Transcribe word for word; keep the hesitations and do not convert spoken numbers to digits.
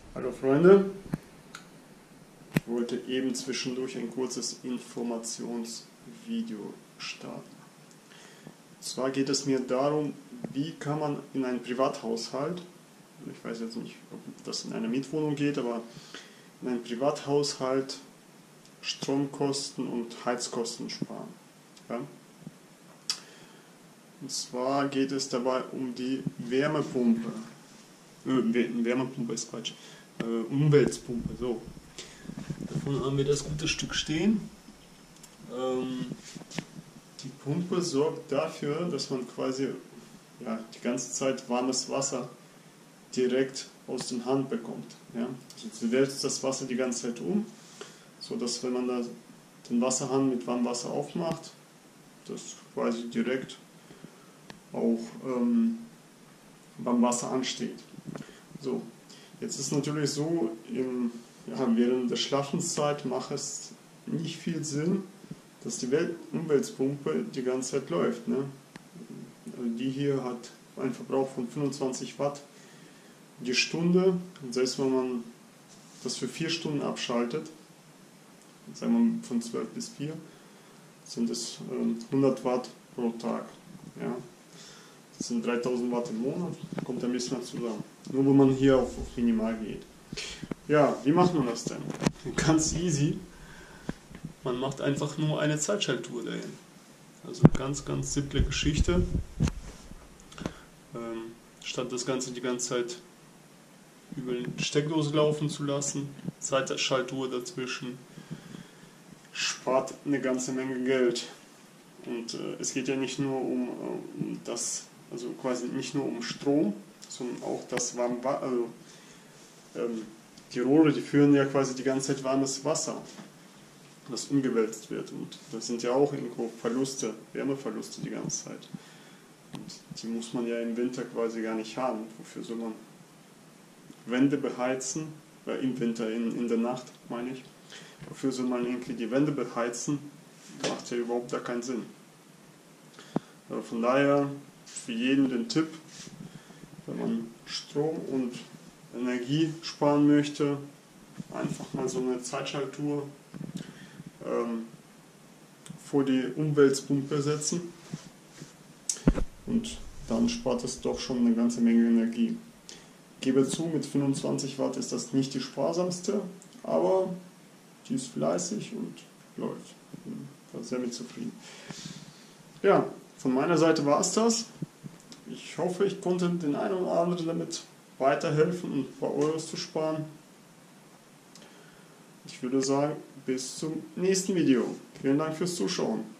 Hallo Freunde, ich wollte eben zwischendurch ein kurzes Informationsvideo starten. Und zwar geht es mir darum, wie kann man in einem Privathaushalt, ich weiß jetzt nicht, ob das in einer Mietwohnung geht, aber in einem Privathaushalt Stromkosten und Heizkosten sparen. Ja? Und zwar geht es dabei um die Wärmepumpe. Äh, Wärmepumpe ist falsch. Äh, Umweltpumpe, so. Davon haben wir das gute Stück stehen. Ähm, die Pumpe sorgt dafür, dass man quasi ja, die ganze Zeit warmes Wasser direkt aus dem Hahn bekommt. Ja? Also sie wälzt das Wasser die ganze Zeit um, sodass wenn man da den Wasserhahn mit warmem Wasser aufmacht, das quasi direkt auch ähm, beim Wasser ansteht. So, jetzt ist natürlich so, im, ja, während der Schlafenszeit macht es nicht viel Sinn, dass die Welt Umweltpumpe die ganze Zeit läuft. Ne? Also die hier hat einen Verbrauch von fünfundzwanzig Watt die Stunde, und selbst wenn man das für vier Stunden abschaltet, sagen wir von zwölf bis vier, sind es äh, hundert Watt pro Tag. Ja? Das sind dreitausend Watt im Monat, kommt ein bisschen zusammen. Nur wenn man hier auf, auf Minimal geht. Ja, wie macht man das denn? Ganz easy. Man macht einfach nur eine Zeitschaltuhr dahin. Also ganz, ganz simple Geschichte. Ähm, statt das Ganze die ganze Zeit über die Steckdose laufen zu lassen, Zeitschaltuhr dazwischen, spart eine ganze Menge Geld. Und äh, es geht ja nicht nur um, um das, also quasi nicht nur um Strom, sondern auch das warme Wasser. Also, ähm, die Rohre, die führen ja quasi die ganze Zeit warmes Wasser, das umgewälzt wird. Und das sind ja auch irgendwo Verluste, Wärmeverluste die ganze Zeit. Und die muss man ja im Winter quasi gar nicht haben. Wofür soll man Wände beheizen? Äh, Im Winter, in, in der Nacht meine ich. Wofür soll man irgendwie die Wände beheizen? Macht ja überhaupt gar keinen Sinn. Aber von daher für jeden den Tipp, wenn man Strom und Energie sparen möchte, einfach mal so eine Zeitschaltuhr ähm, vor die Umweltpumpe setzen und dann spart es doch schon eine ganze Menge Energie. Ich gebe zu, mit fünfundzwanzig Watt ist das nicht die sparsamste, aber die ist fleißig und läuft. Ich bin da sehr mit zufrieden. Ja, von meiner Seite war es das. Ich hoffe, ich konnte den einen oder anderen damit weiterhelfen und ein paar Euros zu sparen. Ich würde sagen, bis zum nächsten Video. Vielen Dank fürs Zuschauen.